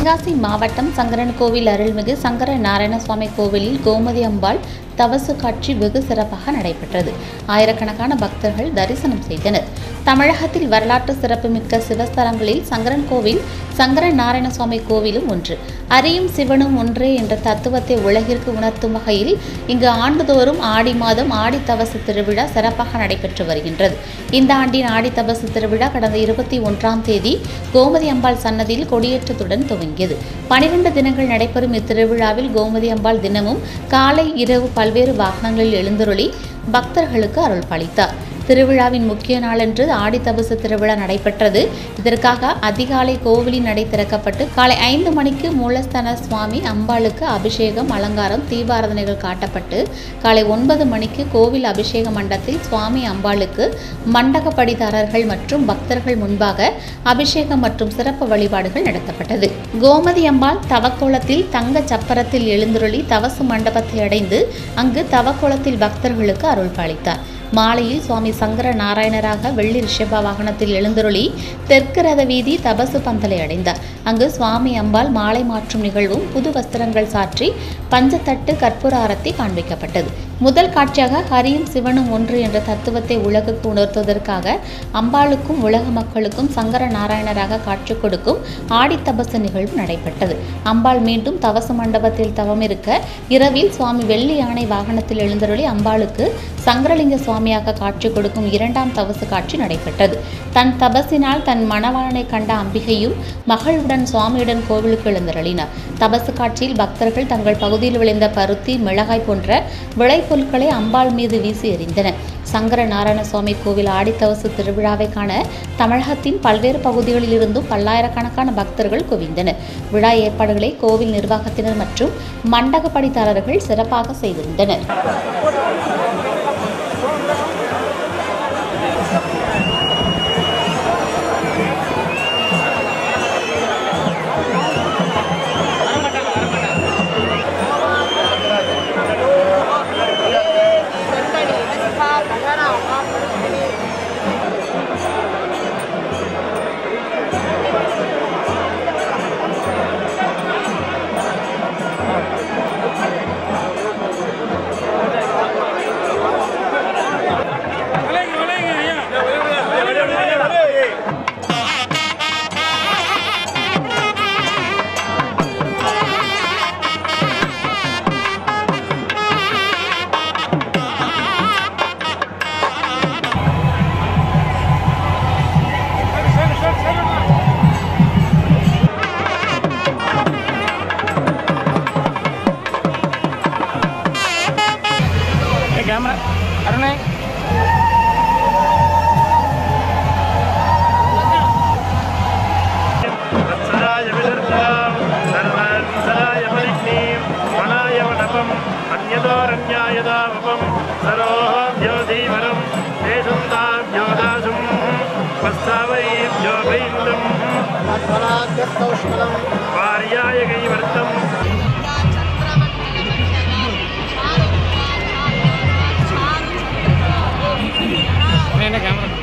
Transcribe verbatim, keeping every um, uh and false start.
தென்காசி மாவட்டம் சங்கரன்கோவில் அருள்மிகு சங்கர நாராயணசுவாமி கோவிலில் கோமதி அம்பாள் தவசு காட்சி வெகு சிறப்பாக நடைபெற்றது. ஆயிரக்கணக்கான பக்தர்கள் தரிசனம் செய்தனர். தமிழகத்தில் வரலாற்று சிறப்புமிக்க சிவஸ்தலங்களில் சங்கரன்கோவில் சங்கர நாராயணசுவாமி கோவிலும் ஒன்று. அரியும் சிவனும் ஒன்றே என்ற தத்துவத்தை உலகிற்கு உணர்த்தும் வகையில் இங்கு ஆண்டுதோறும் ஆடி மாதம் ஆடி தவசு திருவிழா சிறப்பாக நடைபெற்று வருகின்றது. இந்த ஆண்டின் ஆடி தவசு திருவிழா கடந்த இருபத்தி ஒன்றாம் தேதி கோமதி அம்பாள் சன்னதியில் கொடியேற்றத்துடன் துவங்கியது. பனிரெண்டு தினங்கள் நடைபெறும் இத்திருவிழாவில் கோமதி அம்பாள் தினமும் காலை இரவு பல்வேறு வாகனங்களில் எழுந்தருளி பக்தர்களுக்கு அருள் பாலித்தார். திருவிழாவின் முக்கிய நாளன்று ஆடி தபசு திருவிழா நடைபெற்றது. இதற்காக அதிகாலை கோவிலின் நடை திறக்கப்பட்டு காலை ஐந்து மணிக்கு மூலஸ்தான சுவாமி அம்பாளுக்கு அபிஷேகம், அலங்காரம், தீபாராதனைகள் காட்டப்பட்டு காலை ஒன்பது மணிக்கு கோவில் அபிஷேக மண்டபத்தில் சுவாமி அம்பாளுக்கு மண்டகப்படிதாரர்கள் மற்றும் பக்தர்கள் முன்பாக அபிஷேகம் மற்றும் சிறப்பு வழிபாடுகள் நடத்தப்பட்டது. கோமதி அம்பாள் தவக்கோலத்தில் தங்க சப்பரத்தில் எழுந்துருளி தவசு மண்டபத்தை அடைந்து அங்கு தவக்கோலத்தில் பக்தர்களுக்கு அருள் பாலித்தார். மாலையில் சுவாமி சங்கர நாராயணராக வெள்ளி ரிஷப வாகனத்தில் எழுந்தருளி தெற்கு ரத வீதி தபசு பந்தலை அடைந்தார். அங்கு சுவாமி அம்பாள் மாலை மாற்றும் நிகழ்வும் புது வஸ்திரங்கள் சாற்றி பஞ்சத்தட்டு கற்பூர ஆரத்தி காண்பிக்கப்பட்டது. முதல் காட்சியாக ஹரியும் சிவனும் ஒன்று என்ற தத்துவத்தை உலகுக்கு உணர்த்துவதற்காக அம்பாளுக்கும் உலக மக்களுக்கும் சங்கர நாராயணராக காட்சி கொடுக்கும் ஆடி தபசு நிகழ்வு நடைபெற்றது. அம்பாள் மீண்டும் தவசு மண்டபத்தில் தவம் இருக்க இரவில் சுவாமி வெள்ளி யானை வாகனத்தில் எழுந்தருளி அம்பாளுக்கு சங்கரலிங்க சுவாமியாக காட்சி கொடுக்கும் இரண்டாம் தவசு காட்சி நடைபெற்றது. தன் தபசினால் தன் மணவாளனை கண்ட அம்பிகையும் மகளுடன் சுவாமியுடன் கோவிலுக்கு எழுந்தருளினார். தபசு காட்சியில் பக்தர்கள் தங்கள் பகுதியில் விளைந்த பருத்தி, மிளகாய் போன்ற விளைபொருட்களை அம்பாள் மீது வீசி எறிந்தனர். சங்கர நாராயணசுவாமி கோவில் ஆடித்தவசு திருவிழாவை காண தமிழகத்தின் பல்வேறு பகுதிகளில் இருந்தும் பல்லாயிரக்கணக்கான பக்தர்கள் குவிந்தனர். விழா ஏற்பாடுகளை கோவில் நிர்வாகத்தினர் மற்றும் மண்டகப்படிதாரர்கள் சிறப்பாக செய்திருந்தனர். Camera, Arune. Satsalaya Vidartham, Sarvan Saraya Maliknim, Manaya Vadapam, Anyadoranyayadavapam, Saroham Yodhivaram, Desundam Yodasum, Vastavayim Yobindam, Varyaya Gaivartam. Camera.